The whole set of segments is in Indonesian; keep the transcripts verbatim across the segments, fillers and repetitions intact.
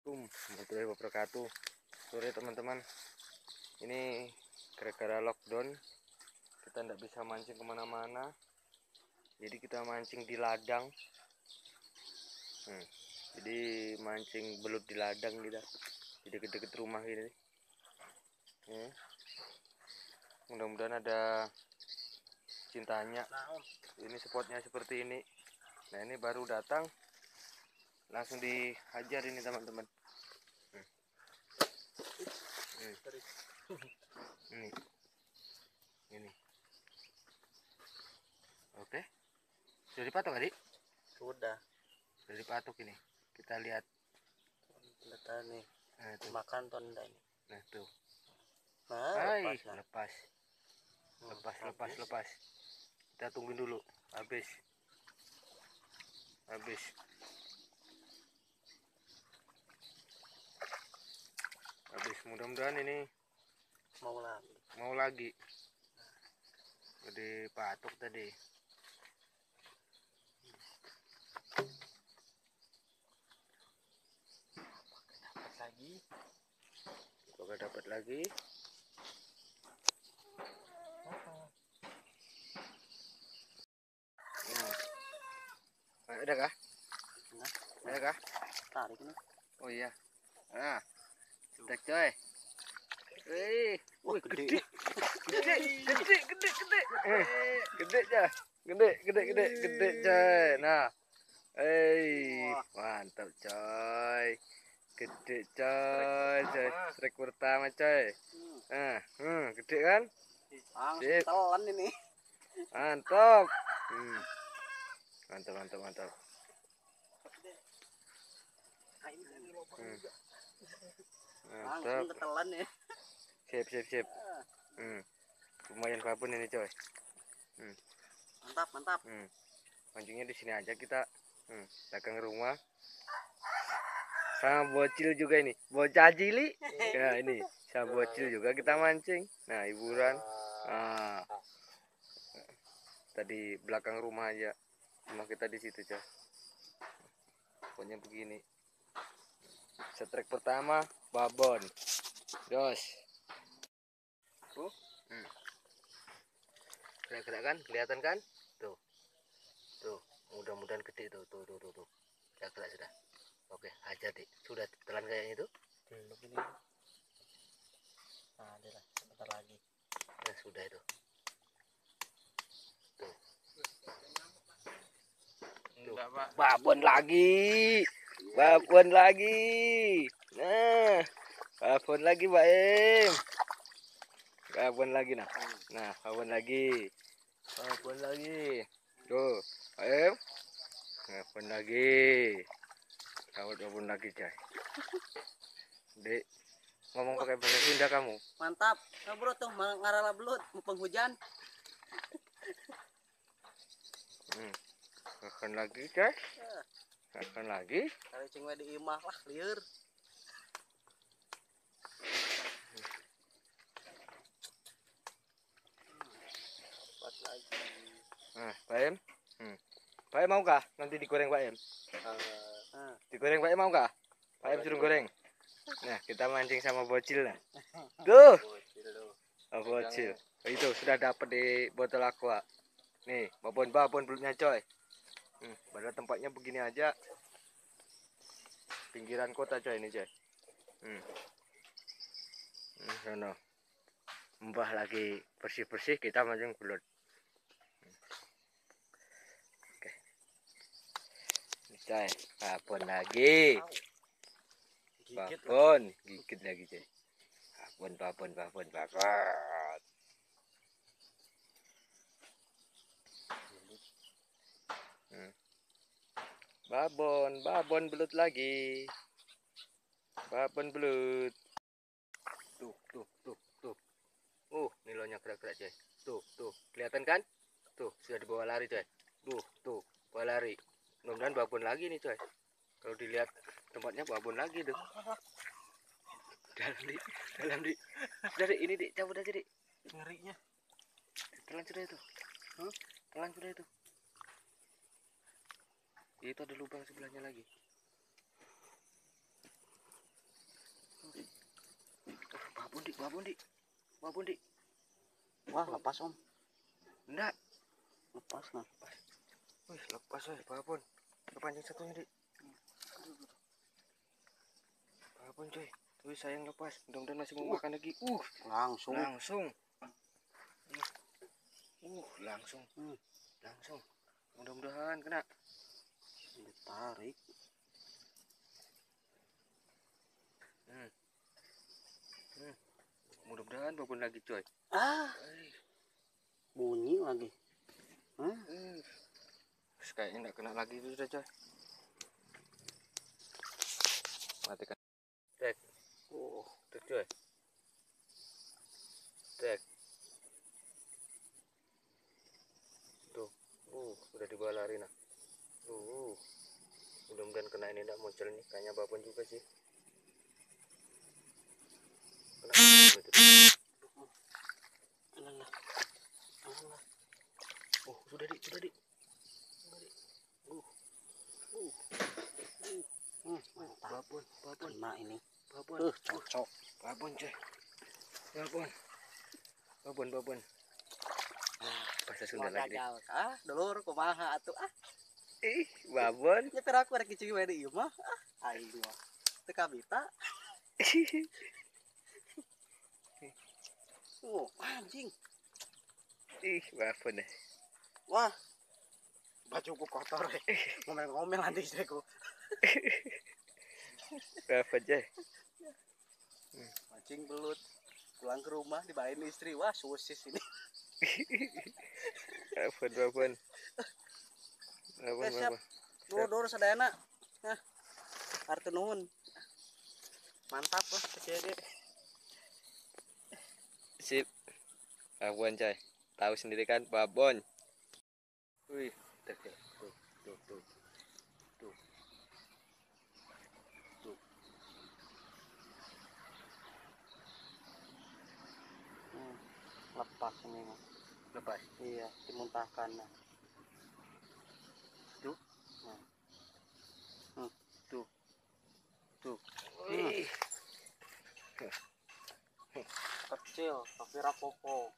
Assalamualaikum warahmatullahi wabarakatuh. Sore teman-teman, ini gara-gara lockdown kita tidak bisa mancing kemana-mana, jadi kita mancing di ladang. hmm. Jadi mancing belut di ladang kita di deket-deket rumah ini. hmm. Mudah-mudahan ada cintanya. Ini spotnya seperti ini. Nah, ini baru datang langsung dihajar ini teman-teman. hmm. Ini, ini, oke, sudah dipatok tadi? Sudah. Sudah dipatok ini. Kita lihat. Letak nih. Nah, tuh. Makan tuh enggak ini. Nah, tuh. Nah, Hai, lepas, nah. lepas, Hmm, lepas, habis. lepas, lepas. Kita tungguin dulu. Habis, habis. Habis. Mudah-mudahan ini Mau lagi. mau lagi. Jadi patok tadi. Dapat lagi. Semoga dapat lagi. Nah, ada kah? Nah, Ada kah? tarik nih. Oh iya. Nah, cetek coy. Wih, wih gede, gede, gede, gede, gede, eh, gede coy, gede, gede, gede, gede coy. Nah, eh, mantap coy, gede coy, coy, strike pertama coy. Nah, hmm, gede kan? Langsung telan ini. Mantap, hmm. mantap, mantap, mantap. Hmm. Mantap. Langsung ketelan ya. Sip, sip, sip. Hmm. Lumayan babon ini coy. Hmm. Mantap, mantap. Hmm. Mancingnya di sini aja kita. Hmm. Belakang rumah. Sama bocil juga ini. Bocah cilik. Ya ini. Sama bocil juga kita mancing. Nah, hiburan. Nah. Tadi belakang rumah aja. Rumah kita di situ coy. Pokoknya begini. Setrek pertama babon. Jos. Tuh. Hmm. Gerak-gerak kan? Kelihatan kan? Tuh. Tuh, mudah-mudahan gede tuh. Tuh, tuh, tuh, tuh. Gerak-gerak sudah. Oke, aja deh. Sudah telan kayaknya itu? Belum ini. Nah, ada lah. Sebentar lagi. Nah, sudah itu. Tuh. Tuh. Babon lagi. Babon lagi. Nah, babon lagi, Mbak Em. Babon lagi nah. Nah, babon lagi. Babon lagi. Tuh, Mbak Em. Babon lagi. Kawat babon lagi, coy. Dek, ngomong pakai bahasa Sunda kamu. Mantap. Nah, bro tuh ngarala belut mumpung hujan. Hmm. Akan lagi, coy. Akan lagi. Kali cing di imah lah liur. Dapat lagi. Nah, Pak Em. Hmm. Pak Em mau kah? Nanti digoreng Pak Em. Uh, Digoreng Pak Em mau kah? Pak Em suruh goreng. Nah, kita mancing sama bocil nah. Tuh. Oh, bocil. Oh, itu sudah dapat di botol aqua. Nih, babon-babon belutnya coy. Hmm, padahal tempatnya begini aja. Pinggiran kota coy ini coy. Hmm. Hmm, sono. Mbah lagi bersih-bersih, kita mancing belut. Oke. Ini coy, babon lagi. Babon, gigit lagi coy. Babon, babon, babon, babon. Hmm. Babon, babon belut lagi. Babon belut. Tuh, tuh, tuh, tuh. Uh, nilonya gerak-gerak coy. Tuh, tuh, kelihatan kan? Tuh, sudah dibawa lari coy. Tuh, tuh, bawa lari. Mudah-mudahan babon lagi nih coy. Kalau dilihat tempatnya babon lagi tuh. Dalam di, dalam di. Sudah deh, ini dik, cabut aja dik. ngerinya. Telan sudah itu. Huh? Telan sudah itu. Itu ada lubang sebelahnya lagi. babon di, babon di. Wah, lepas om. Enggak, Lepas nah. wih lepas weh babon. Kepancing satunya di. Babon coy, tuh sayang lepas. Mudah-mudahan masih mau Uh. makan lagi. Uh, Langsung. langsung. Uh, langsung, Hmm. langsung. Mudah-mudahan kena. Ditarik. Hmm. Hmm. Mudah-mudahan babon lagi coy. Ah, Eh, bunyi lagi. Hah? eh. Terus kayaknya nggak kena lagi itu sudah coy. Matikan. Tek. Oh, tek coy. Tek. Tuh, uh, udah dibawa lari nah. Uh, mudah-mudahan kena ini nggak muncul nih. Kayaknya babon juga sih. Kena babon itu. Alah, alah. Oh, sudah di, sudah di. Sudah di. Uh, uh, uh. Hmm, mantap. Babon, babon, Kena ini. babon. Uh, cocok. Babon coy. Babon. Babon, babon. Bahasa Sunda lagi deh. Ah, dulur kumaha atuh ah. Ih, babon. Nyetir aku rek kieu we di ieu mah. Ah, aing mah. Teu kabita. Oh, anjing. Ih, babon deh. Wah. Bajuku kotor eh. Ngomel-ngomel nanti istriku. Babon coy. Mancing belut. Pulang ke rumah dibawain istri. Wah, sosis ini. Babon, babon. Babon, Eh, siap. babon. Dur-dur sadayana. Nah. Harteu nuhun. Mantap loh kecil deh. Sip. Babon coy. Tahu sendiri kan babon. Wih, tuh, tuh, tuh, tuh, tuh, tuh, tuh. Hmm, lepas ini mah. Lepas. Iya, dimuntahkan nah. Tuh, Nah. tuh, tuh. Hmm. Wih. Kecil tapi rapopo.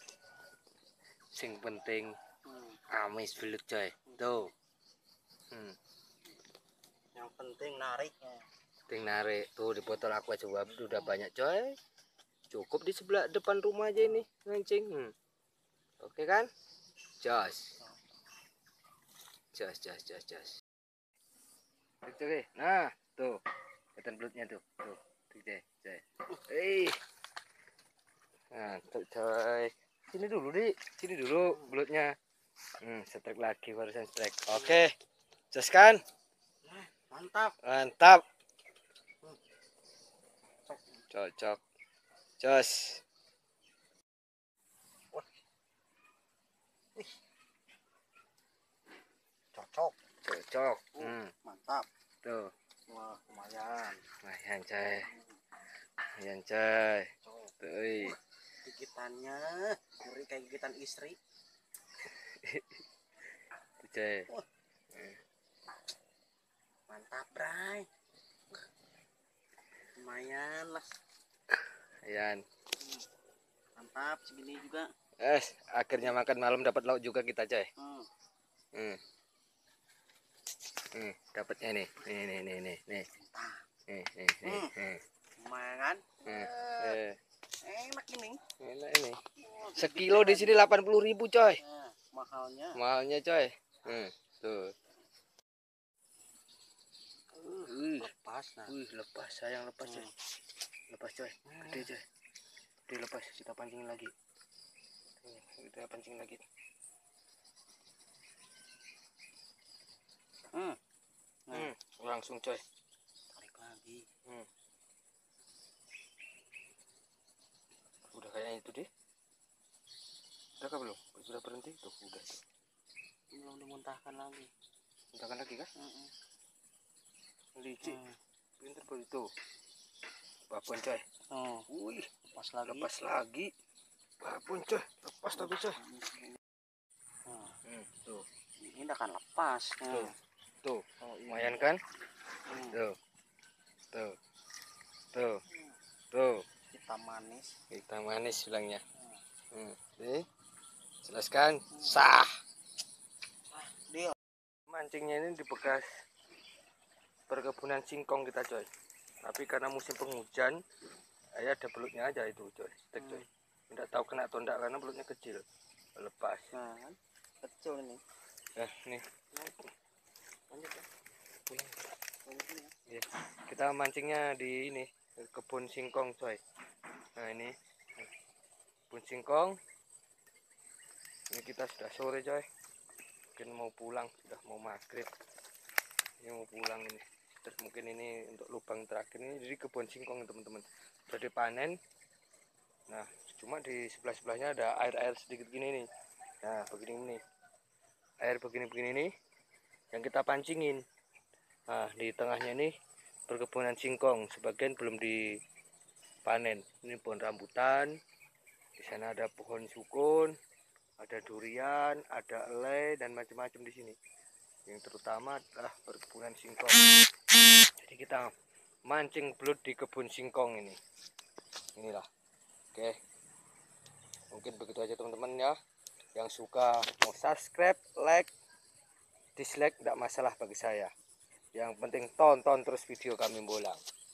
Sing penting Hmm. amis belut coy. Tuh. Hmm. Yang penting nariknya. Ting narik tuh di botol aku aja udah banyak coy. Cukup di sebelah depan rumah aja ini mancing. Hmm. Oke kan? Jos. Jos, jos, jos, jos. Oke, nah, tuh. Kelihatan belutnya tuh. Tuh, tuh coy, coy. Eh. Nah, tuh coy. Sini dulu, Di. Sini dulu belutnya. Hmm, strike lagi barusan strike. Oke. Jos kan? Mantap. Mantap. Cocok. Jos. Cocok. Cocok. Uh, Hmm, mantap. tuh. Wah, lumayan. Lumayan coy. Lumayan coy. Cocok. Tuh. Ih. Gigitannya gurih kayak gigitan istri. Tuh coy. Mantap, Bray. Lumayan lah. Ayan. Mantap segini juga. Eh, akhirnya makan malam dapat lauk juga kita coy. Hmm. Hmm. Hmm, dapatnya nih. Nih, nih, nih, nih, nih. Mantap. Nih, nih, nih, Hmm. nih. Lumayan kan? Hmm. Eh, Eh, enak ini. enak ini. Sekilo di sini delapan puluh ribu coy. Nah, mahalnya. Mahalnya coy. Hmm, tuh. Uh, Wih, lepas nah. wih, lepas sayang lepas coy. Hmm. Lepas coy. Gede coy. Gede lepas, kita pancing lagi. Nih, kita pancing lagi. Hmm. Nah, Hmm, langsung coy. tarik lagi. Hmm. Udah kayaknya itu deh. Udah kah belum? Sudah berhenti tuh, udah. Belum dimuntahkan lagi. Muntahkan lagi kah? Heeh. Licik. Hmm. Pinter baru itu. Babon coy. Oh, Wih, lepas lagi. lepas lagi. Babon coy, lepas tapi coy. Nah, Hmm, tuh, ini udah kan lepas. Nah. tuh, tuh. Oh, iya. Lumayan kan? Hmm. Tuh, tuh, tuh, tuh. Kita manis. manis. Hitam manis bilangnya. Hmm. Nih, jelaskan sah. Dia Mancingnya ini di bekas perkebunan singkong kita coy. Tapi karena musim penghujan, ya ada belutnya aja itu coy. Stek coy. Tidak tahu kena atau enggak karena belutnya kecil. Lepas. nah kan kecil ini. Eh, nih. Lanjut ya. Pulang. Lanjut ya. Ya. Kita mancingnya di ini kebun singkong coy. Nah ini kebun singkong. Ini kita sudah sore coy. Mungkin mau pulang, sudah mau maghrib. Ini mau pulang ini. Terus mungkin ini untuk lubang terakhir ini jadi kebun singkong teman-teman. Sudah dipanen. Nah cuma di sebelah sebelahnya ada air-air sedikit gini nih. Nah begini nih. Air begini-begini nih yang kita pancingin. Nah di tengahnya ini perkebunan singkong, sebagian belum dipanen. Ini pohon rambutan, di sana ada pohon sukun, ada durian, ada elai dan macam-macam di sini. Yang terutama adalah perkebunan singkong. Jadi kita mancing belut di kebun singkong ini. Inilah. Oke. Mungkin begitu aja teman-teman ya. Yang suka mau subscribe, like, dislike tidak masalah bagi saya. Yang penting tonton terus video kami bolang.